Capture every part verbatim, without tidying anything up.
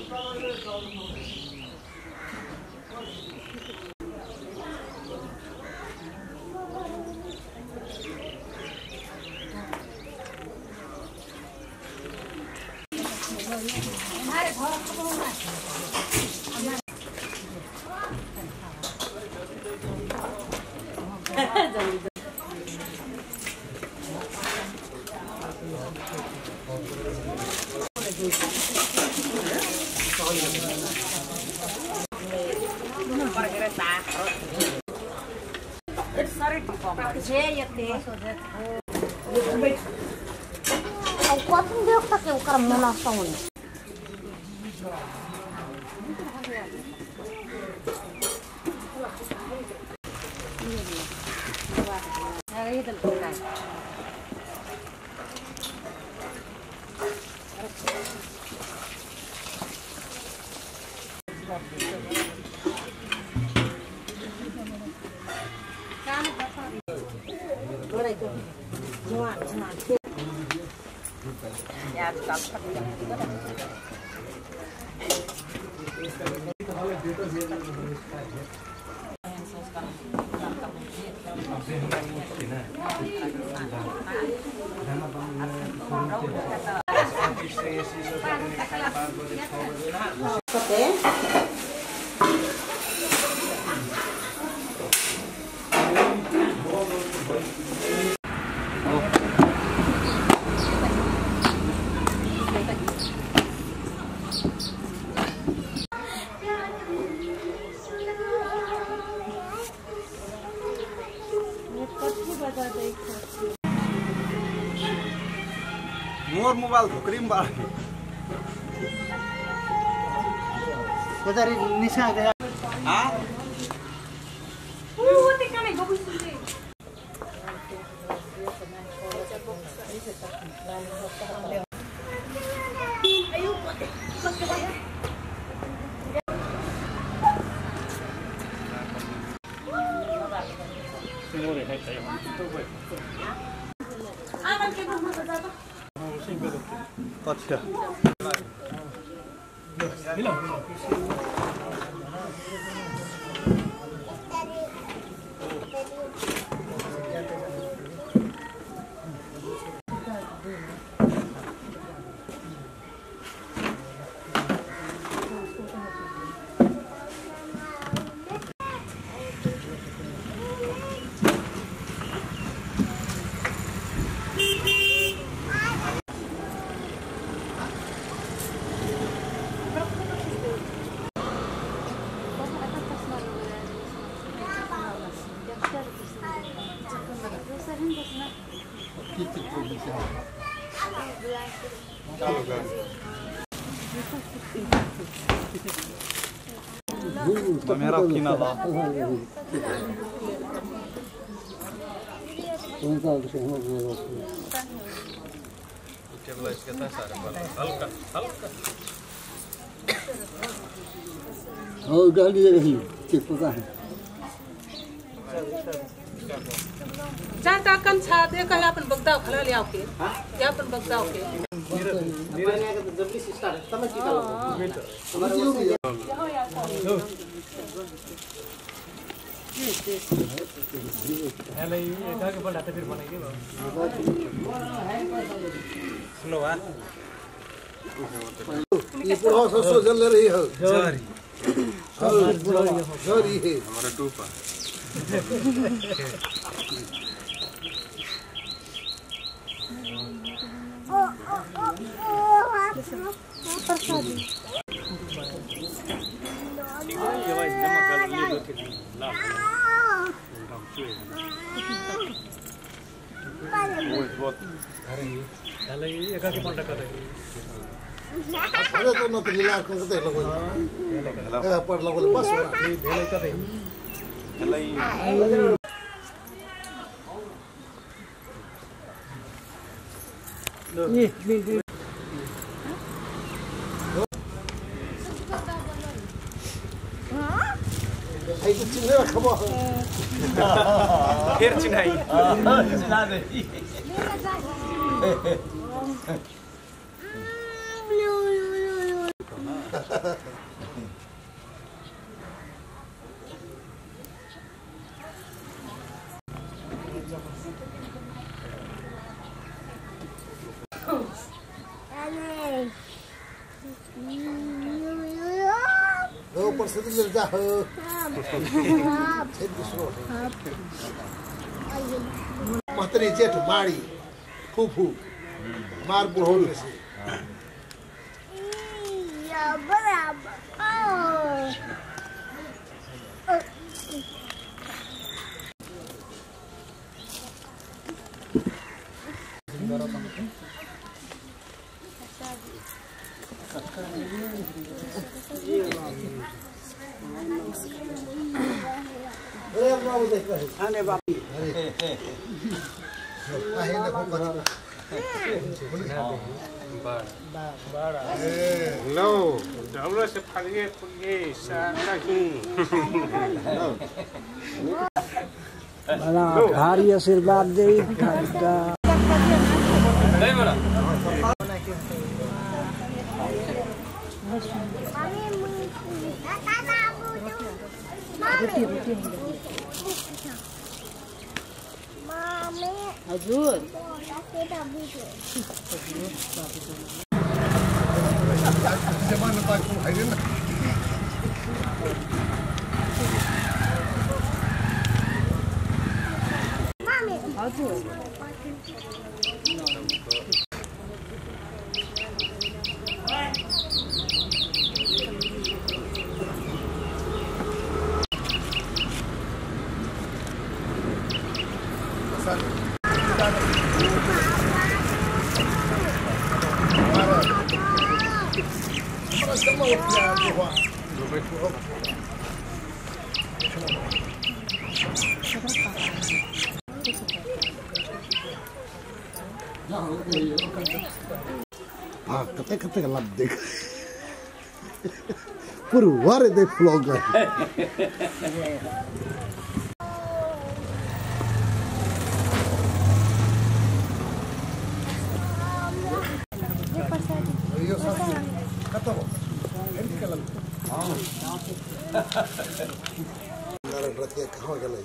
Quatro deu que tá aqui o cara me nasce onde? मोर mobile धोक्री में बाल बजारी निशा दे हां वो ते काने गबु सुले आयो मोरे है चाहिए आवन के मुंह में जाता अच्छा मेरा किना ला और गाड़ी रही के पता है चाटा कन छा दे कहे अपन बगदाव खला ले आओ के या अपन बगदाव के मैंने का जल्दी स्टार्ट तब की करो हेले एका के बड़ा फिर बनेगी सुनो बा ये पूरा ससुर जल रही है जारी जारी है हमारा टोपा हेले एका के बड़ा कर अरे तो न लीला को कहते लोग है पर लोग बस हेले का दे हेले ये ये आई तो चिन्ह खबो फिर चिन्हाई चिन्हा दे तो ना ऊपर से मिल जा महतरी जेठ माड़ी फूफू मार बुढ़ोने से अरे बाप लो डबल से फलिए फुलिए सारा ही बड़ा भारी आशीर्वाद दे खादा नहीं बोला हजुर हाँ कते कते का लब देख पूरे वारे देख फ्लॉग कहाँ गए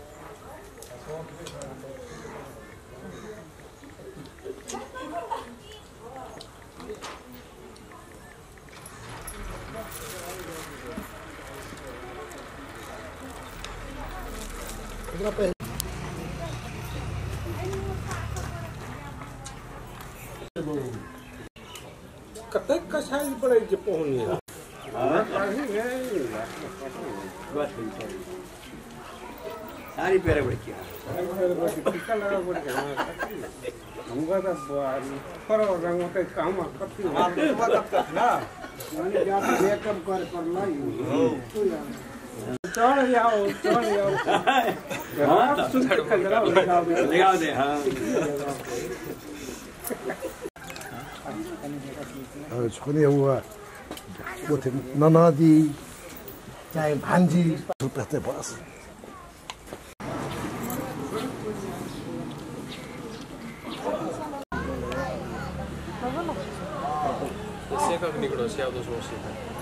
कते कसाई पड़े जे पहुंचे सारी पेरे बड़ी क्या टीका लगा पड़ गया हमका तो फरो रंग के काम करती है ना मैंने जाके मेकअप कर कर लाई चढ़ जाओ चढ़ जाओ हां लगाओ दे हां छोने हुआ वो थे नाना जी चाहे भांजी रहते बस Você que niकडो से आदो सोसी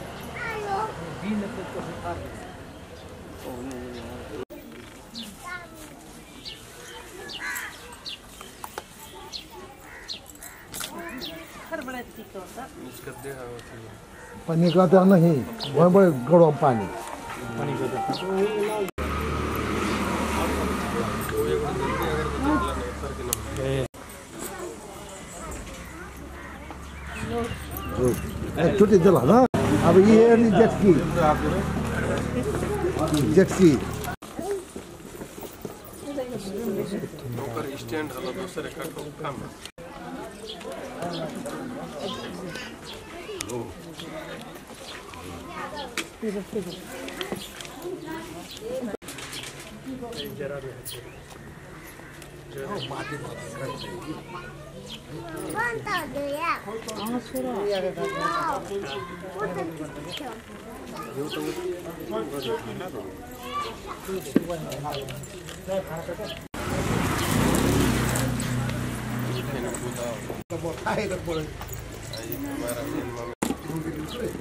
पानी का तो नहीं वहाँ बड़े गरम पानी पानी को छोटी जला ना अब ये जेट की जेट की नौकर स्टैंड हला दूसरे का काम जरा भी ¿Cuánto día? Vamos a Como cae por ahí.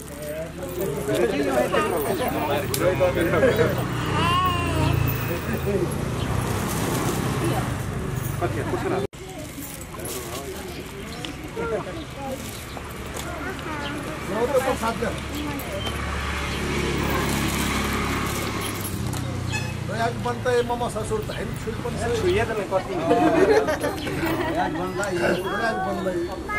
आज बनता है मामा ससुर त हैन छुल पनि छुइया त कति आज बनला आज बनला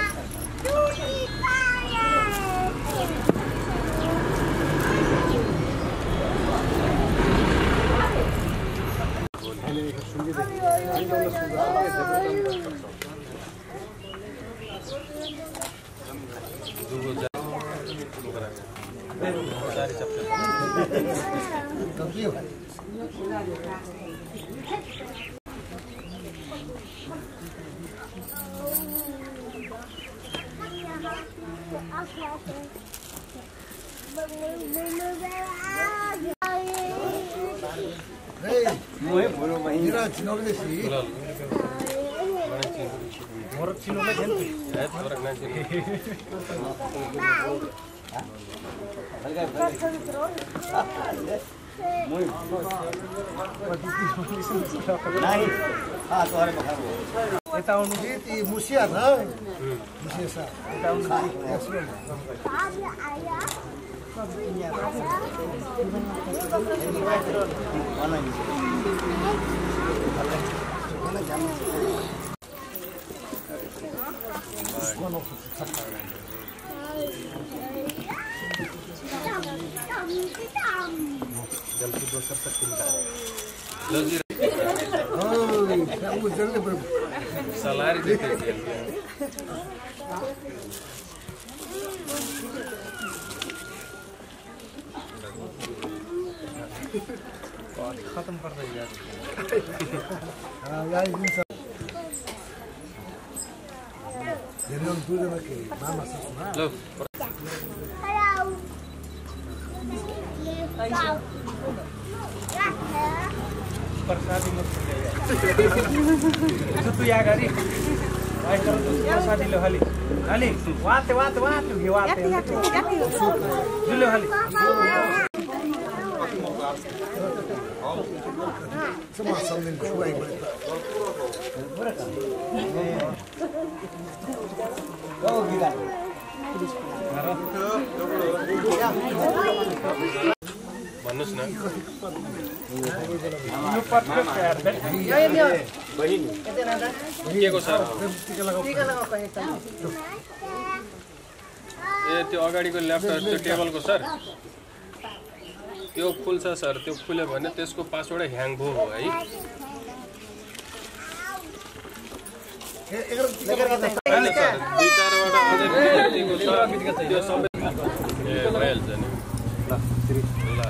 मोहे भोरो भाइ निरा चिनोले देसी मोर चिनोले देन है फरक नहीं चिनी मोहे नाही हा तोरे बखारो यता आउनु ती मुसिया न मुसिया सा यता आउनु जल्दी दो सब तक चिंता ओए वो जल्दी पर सलारी देते हैं खत्म कर दे यार हां यार दिन सब जेरियन दूर में के मामा ससुर लो प्रसादी मत जो तू या गाडी भाइ तर प्रसादी लो हाली हाली वाते वाते वाते हे वाते जुले हाली Semua sambil cuai mereka. Oh gila. भन्नुस् न यो पटक यार बहिनी के को सर ए त्यो अगाडिको लेफ्ट त्यो टेबलको सर त्यो खुल्छ सर त्यो खुल्यो भने त्यसको पासवटा ह्याङ भयो हो है हैन सर दुई चारवटा अझै त्यतिको छ त्यो सबै ए भइहाल्छ नि ल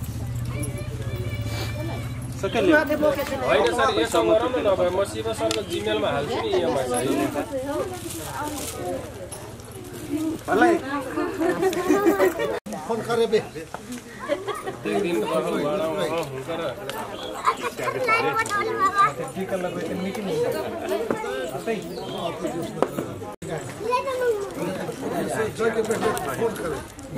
सकल होइन सर यसो गरौँ न नभए म शिव सरको जिमेलमा हाल्छु नि इएमआई चाहिँ मलाई फोन करे बे एक दिन गरौँ गरौँ हुँकर टिका लगाए त मिटिङ हुन्छ हतै जहिले पनि फोन करे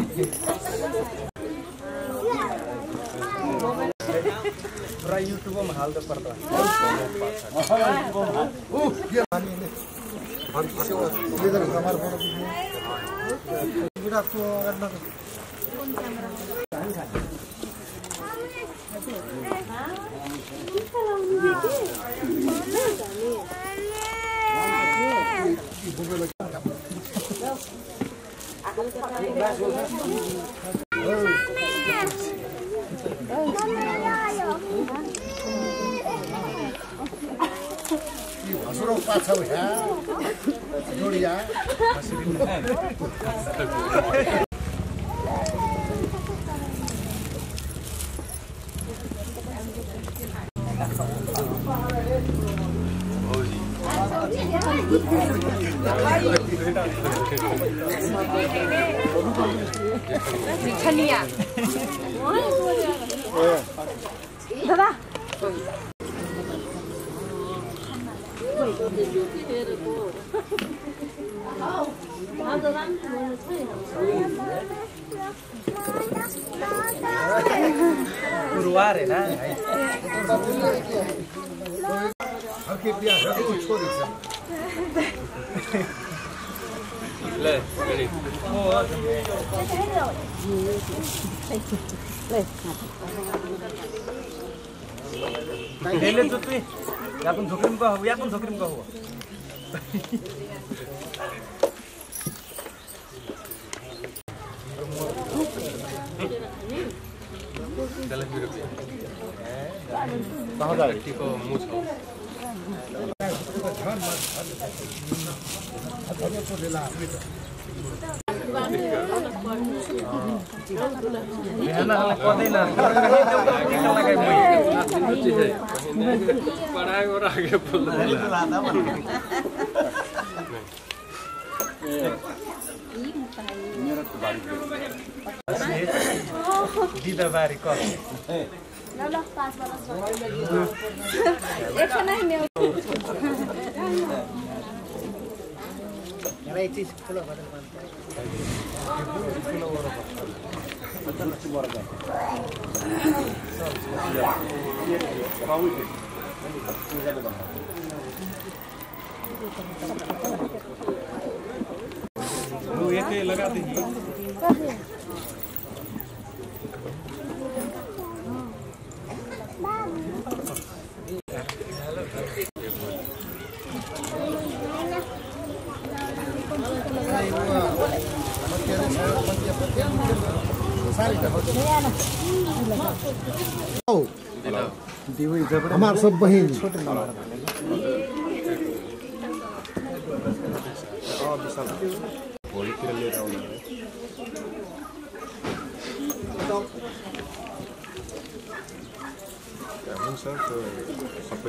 पुरा युट्युबमा हाल्दा पर्दा ओ के माने ने हम सेवा लेदर हमार फोन बिना को अन्न Suruh pasau ya, dulu ya. Chania. Dada. 아, 너 남편 너무 차이 나. दुआर है ना हल्के प्याज हल्के छोरी छ ले रेडी ले तो तू यातून झोकरीम का हो यातून झोकरीम का हो चले फिर कहाँ जा रही को मुझ को ना पढ़े ना निकल लगा मुझे पढ़ाई और आगे बोल मेरा तो बारी दीदा बारी कौन ल ल पास वाला एकछिन है मेरो मलाई चीज खुला बदल पान्छ वो एक लगा दीजिए हमार सब बहन भोलितिर लिएर आउनु हुन्छ सबै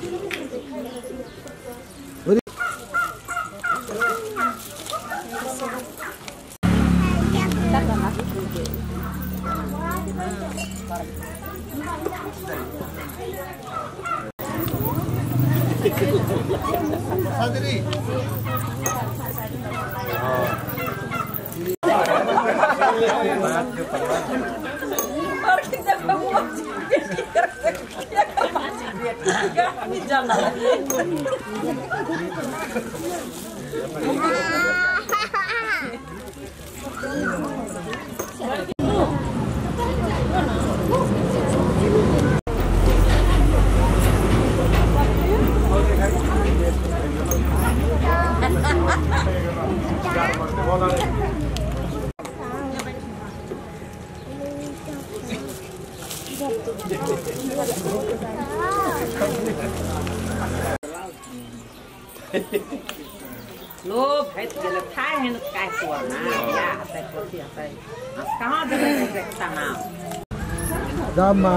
सादरी लो भाइ त्यसले थाहा हैन काय कोना या आता कोठी आता कहाँ जाने देखता ना दामा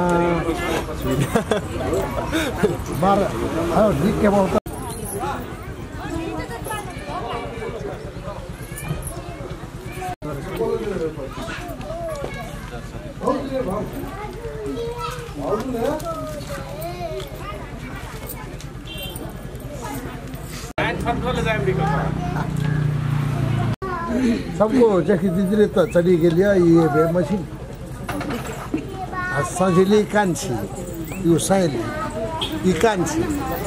बार हाउ निक के बहुत सबको जखि दिदीले त चढी गेलिया ये बे मसिन सजिलै कान्छी यो साइली ई कान्छी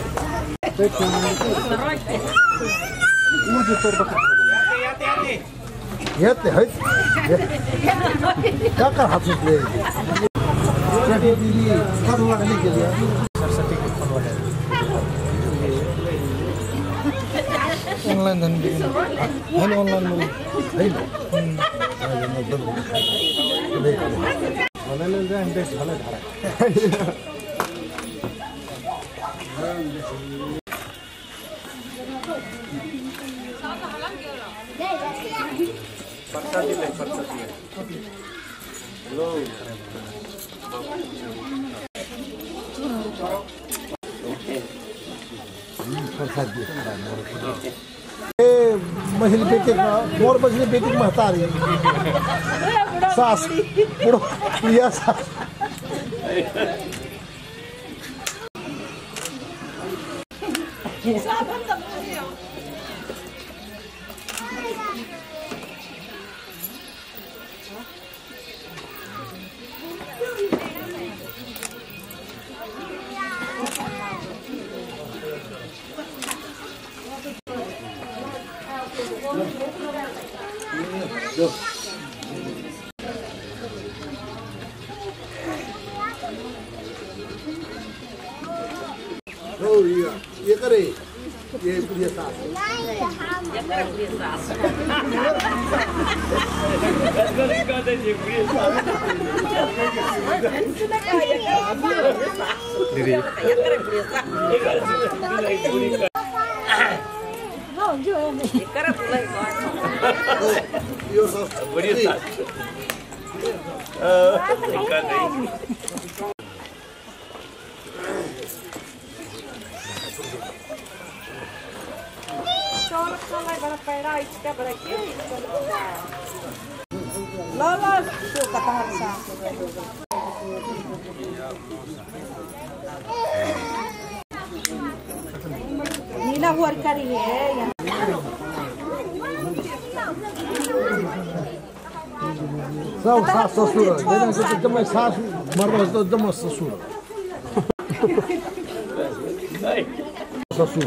याते है काका हातले जखि दिदी सब लाग्ने गेलिया सरस्वती को फोन वाले ऑनलाइन धन हेलो ऑनलाइन में हेलो ऑनलाइन जाए बेस्ट भले धारा प्रसादी ले प्रसादी हेलो प्रसादी ए मछली बेचे का मोर मछली बेचे की महतारी सास बुढ़ो प्रिया सास Oh iya, iya kare. Iya punya tas. Ya kare punya tas. Diri. Ya kare punya tas. No, yo me. Ya kare punya tas. Iya tas. Punya tas. Eh, dekat ni. Lolos tu kata harsa. नीला हुआ curry है यहाँ सब सास ससुर जने से एकदमै सास मर्दा त एकदमै ससुर ससुर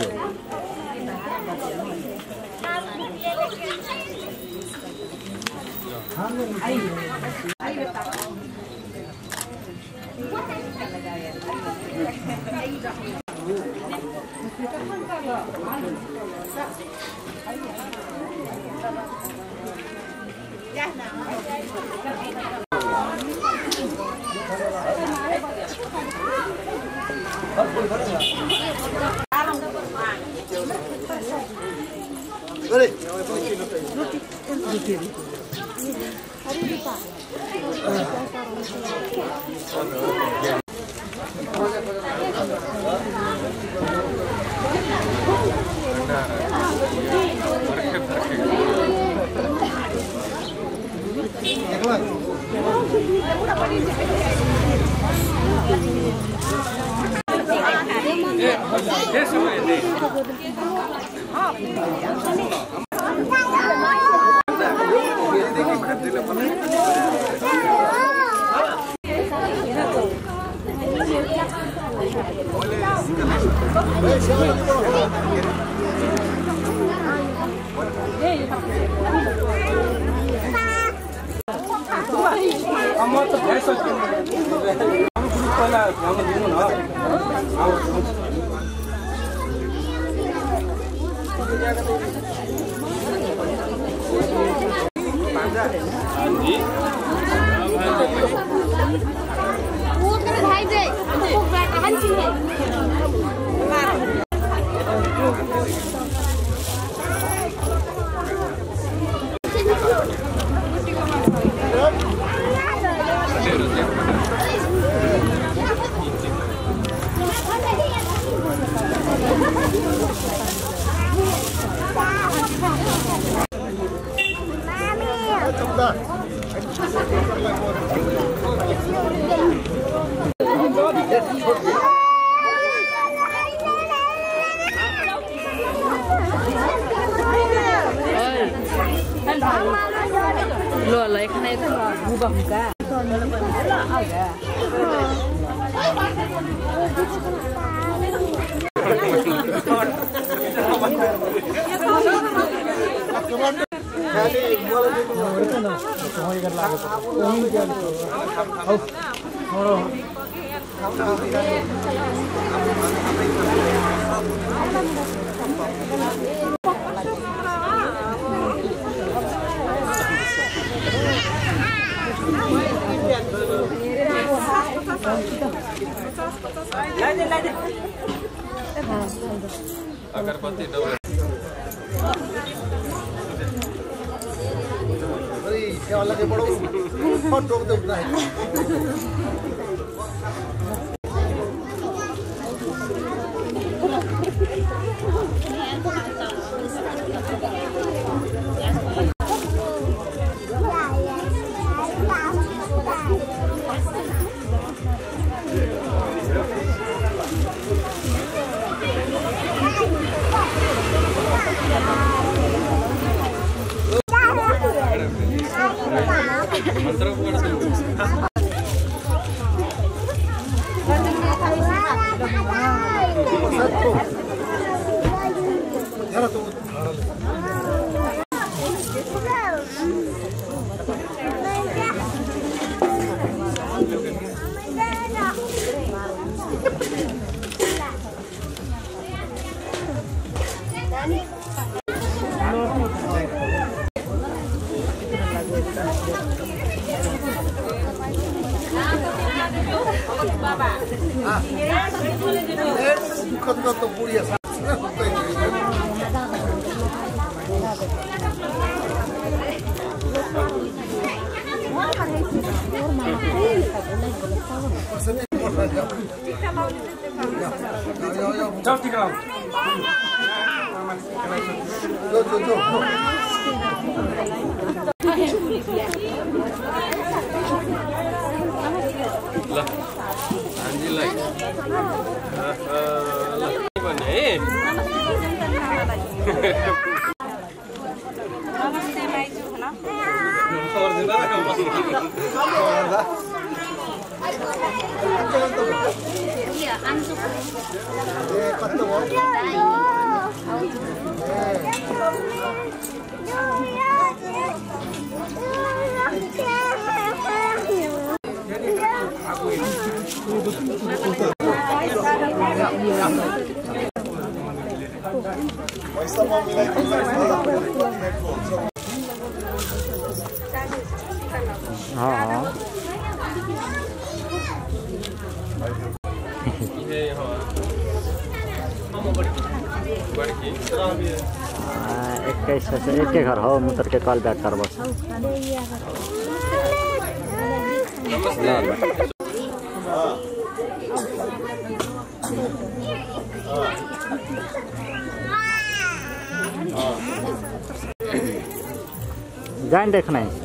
Boleh. Lo lấy cái này thôi, mua bằng cả. Agarpati double. अरे क्या लगे बड़ो फट ठोक दे उतना है तो बुढ़िया चल ठीक है जो जो जो ल हामीलाई ल भन्ने एक्काइस से एक घर हो मुतर के कॉल बैक करबो जान देखना है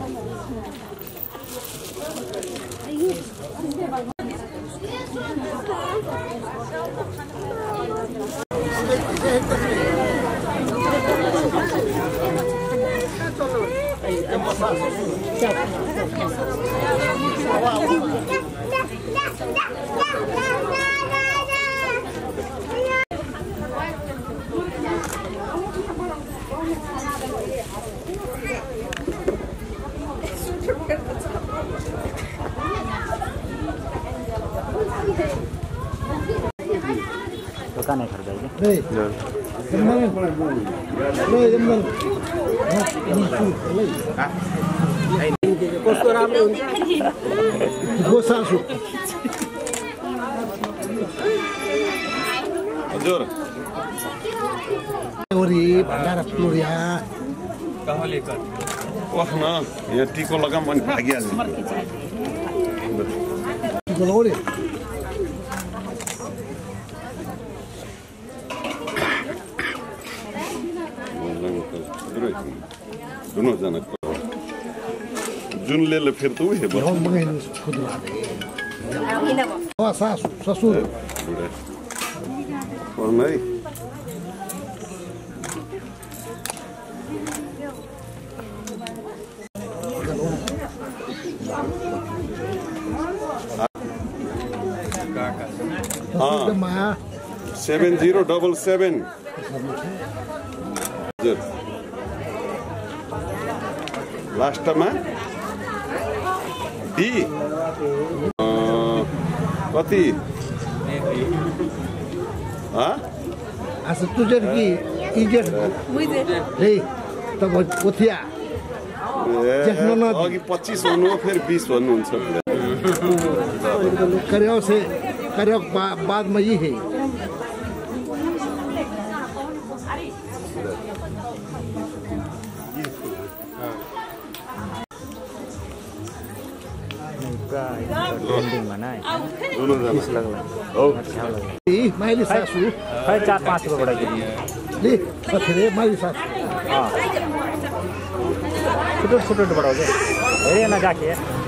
दुकान खरीदा नहीं जम्मन नहीं जम्मन कस्तो राम्रो हुन्छ गोसासु हजुर ओरी भण्डारा फ्लोरिया कहले कर ओह न यहाँ टिको लगा मन भागिहाल्छ टिको लगाउने दोनों जना जुन ले ले फिर तो है हम मंगाइनु खुदला दे सासु ससुर और नहीं हाँ seven zero double seven last में डी कति हाँ अच्छा तुझे की इजेट हे तब कोथिया अघि पच्चीस भन्नु फेरि बीस भन्नुहुन्छ करियो से करियो बाद में ये है ट्रेंडिंग में ना दोनों जना ओ ए माइली सासु खै चार पाँच रुपैयाँ बढाइ ले सखरे माइली सासु हां छोटो छोटो बढाउ के हेरे न जाके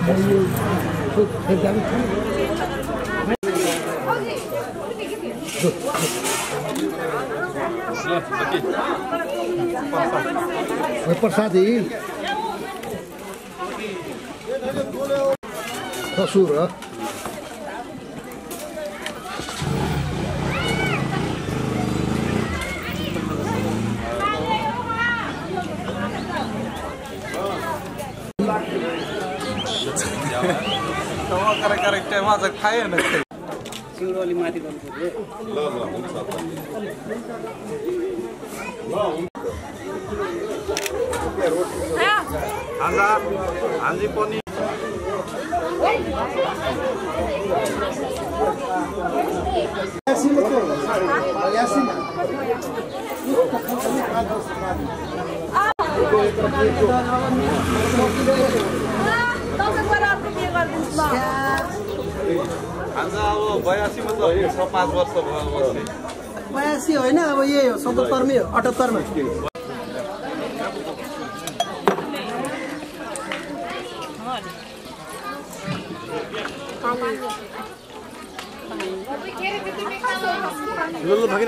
प्रसादी ससुर करे करेक्ट माझं खाय ना शिवरवाली माथि गर्नुपर्छ ल ल हुन्छ हाम्रा हान्जी पनि आज अब बयासीमा त छ पाँच वर्ष भयो बयासी होइन अब यही हो सतहत्तरमै हो अठहत्तरमा लल्लो भागिन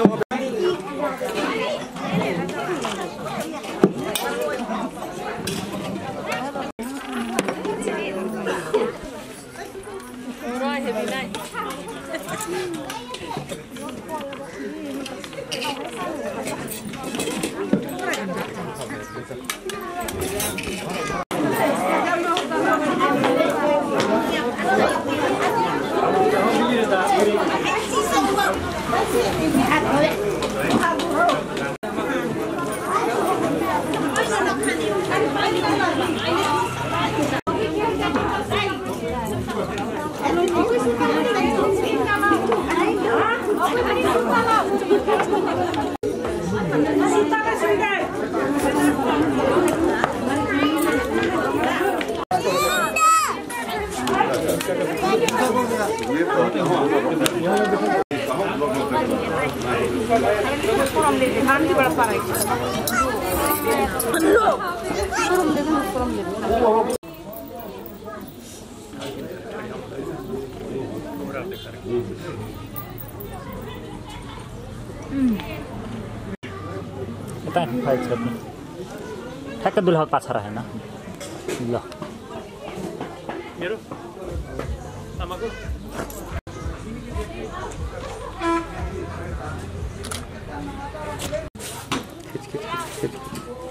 ठ्याक्क दुलहा पाछा रहेन ल मेरो आमाको खिच खिच खिच खिच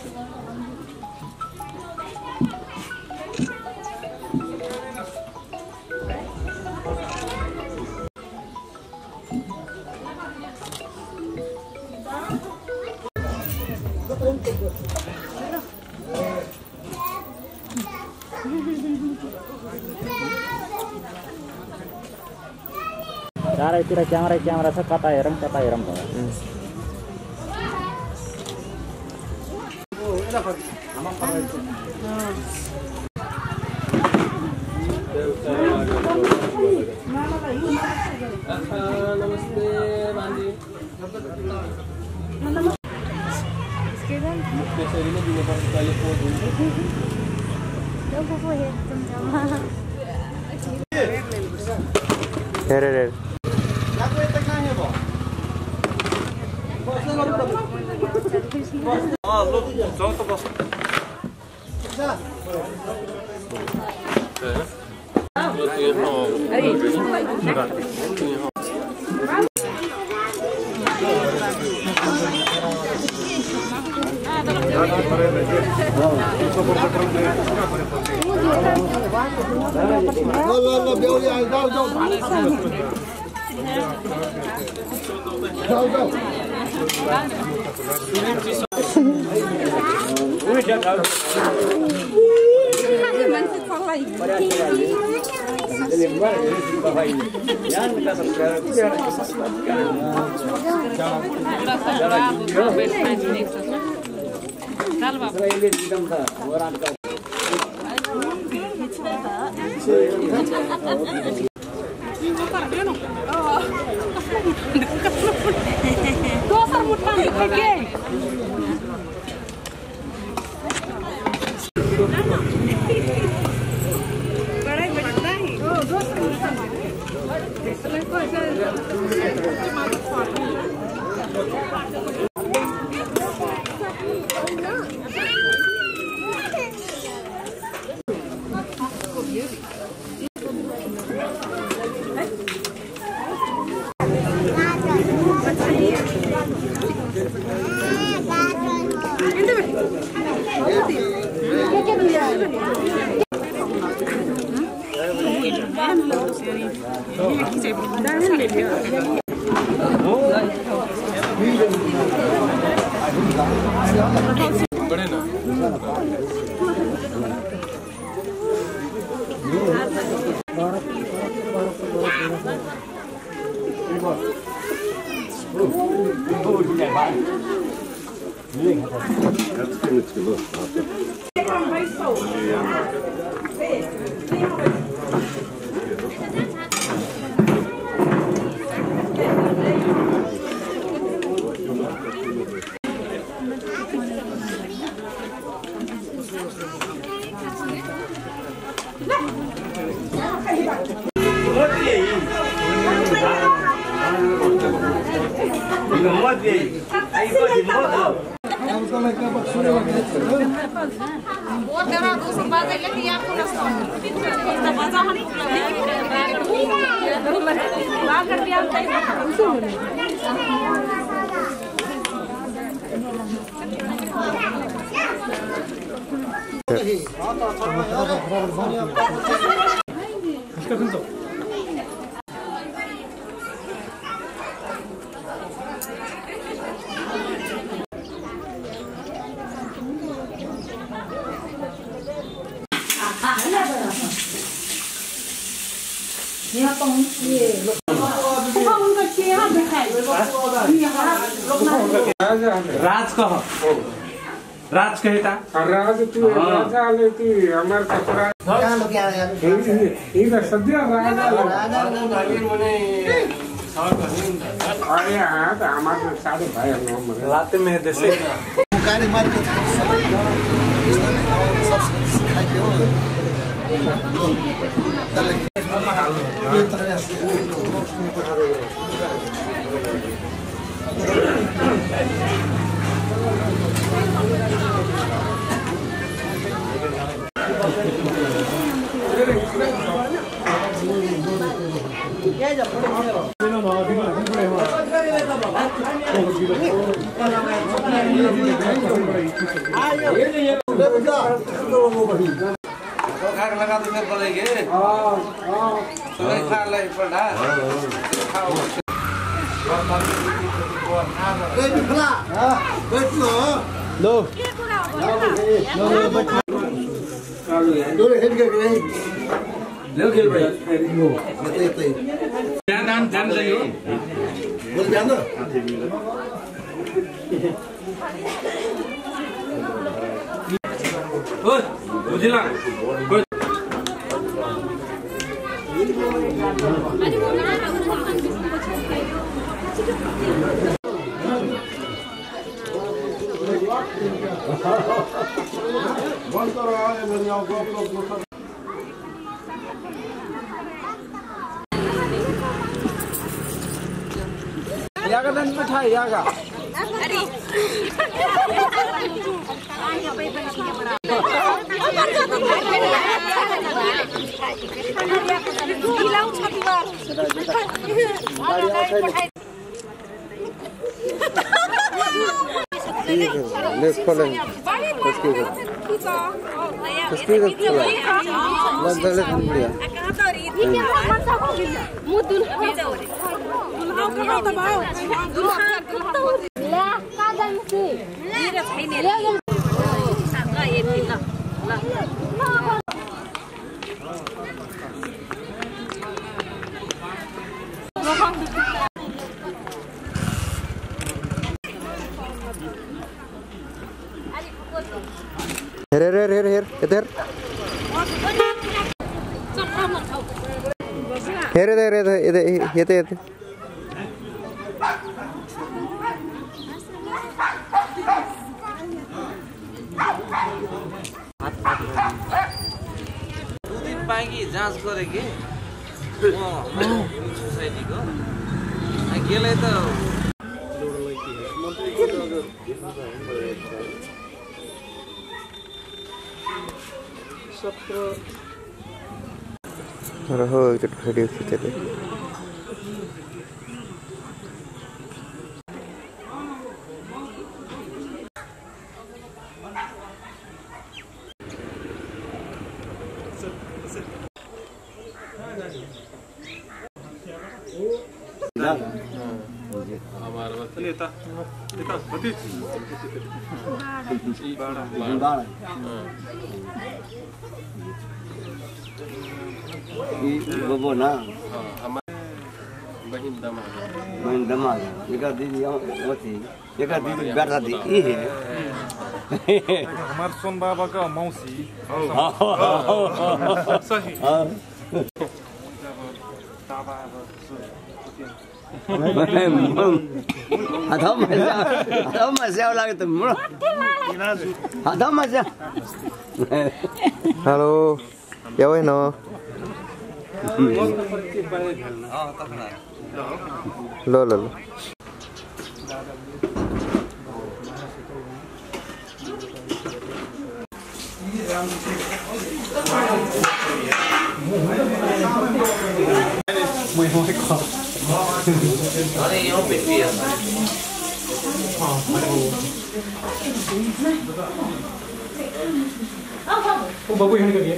चारैतिर क्यामेरा क्यामेरा छ कता हेरौँ कता हेरौँ भयो हेरे हेरे अँ ल जाउँ त बस ल ल ल बेहुली आइ जाऊ जाऊ जाऊ जाऊ बड़े ना राज कह राज कहता राज तू राजा ले तू हमार कपड़ा कहाँ लोग यहाँ यार इधर सद्य राजा राजा अरे हाँ तो हमारे सारे भाई हम रात में देसे गाड़ी मार के लगा तो फिर बोलेंगे सुबह खा ले पड़ा लो लो हेड के नहीं ले खेल भाई ध्यान ध्यान ध्यान चाहिए बोल ध्यान ना ओए बुझला कोई बंद करो ये मेरी आंखों को यागा दन मिठाई यागा अरे Let's call him. Let's give it. Let's give it. Let's let him be. Here, here, here, here, इधर. Here, इधर, इधर, इधर, इधर, इधर. दो दिन बाँकी जाँच गरे कि सोसाइटीको गेलै त रहो एक वीडियो खींचे थे हमारा बस लेता लेता पति बाड़ा बाड़ा ये वो ना हाँ हमारे बहिन दमा बहिन दमा एका दिदी होती एका दिदी बेटा थी ये हमार सोन बाबा का मौसी सही हथौमा हथौमा स्याउ लाग्यो त मुडो हथौमा स्याउ हेलो यावेन ल ल ल अरे यो पेटी है ओ बाबू यहाँ करिए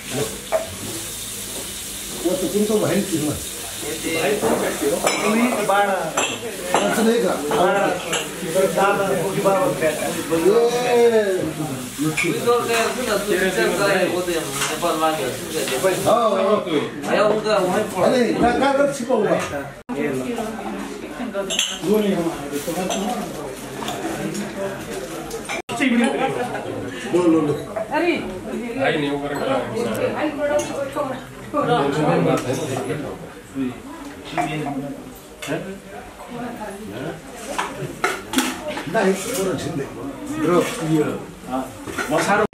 वो तो तुम तो भाई की मत भाई तो बैठे हो तुम्ही बाड़ा अच्छा नहीं का बाड़ा दादा की बाबा बैठा ये तो के सुना सुना करे होते हैं नेपाल वाले हां आया उनका वहीं पर अरे ना का कर छिपा हुआ वो नहीं हमारे तो बोलो लो अरे आई नहीं ऊपर का आई बड़ा छोटा नहीं पूरा छिंदे ब्रो ये मसारो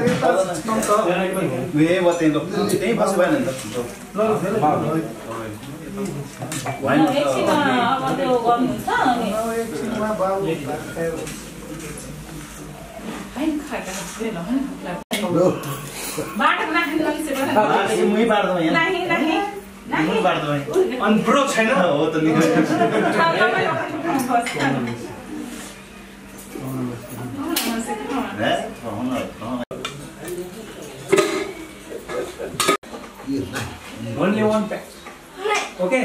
वे बताइए लो त्यही बस भएन नि त वाइन एकछिन अब त्यो गर्नुहुन्छ अनि एकछिनमा बाबु हैन खाएका छैन बाटो नाख्नु लगिसक्यो बासी मुई बार्दो यहाँ नाही नाही मुई बार्दो अनि ब्रो छैन हो त नि Only one pack. Okay.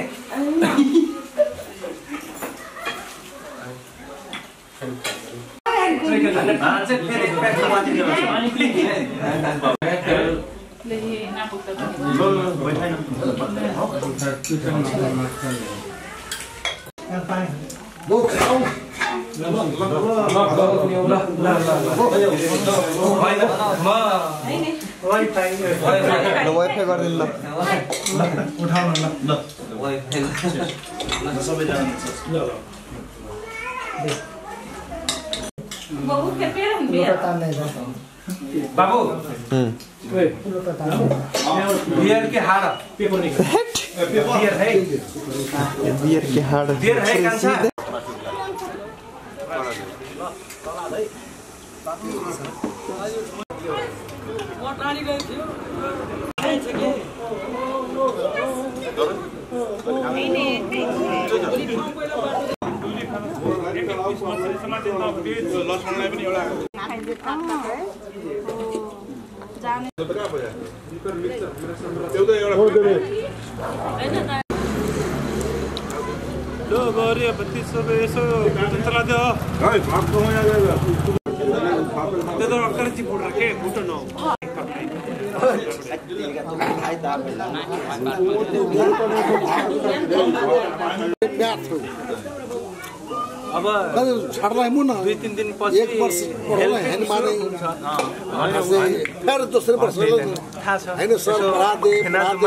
Look, wifi गरिदिनु ल उठाउन ल ल बाबु के पेर हम बाबू बियर के हाड़ पेपर बियर है बियर के हाड बियर है कांसा लसुनलाई पनि एउटा एउटा लो गरे बत्तीस सौ पे सौ चला दो भाई भाग तो यहाँ जाएगा ते तो अक्कर जी फुट रखे फुट न अब छाड्लाई मुना दुई तीन दिन पछि एक वर्ष पढ्ला हैन माने फिर दोस्रो वर्ष थाहा छ हैन सर राते राते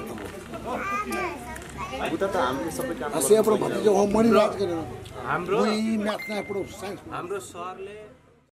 उता त हाम्रो सबै काम असे आफ्नो भतिजा हो मणि राज गरेर हाम्रो म्याथ न पढो साइन्स हाम्रो सरले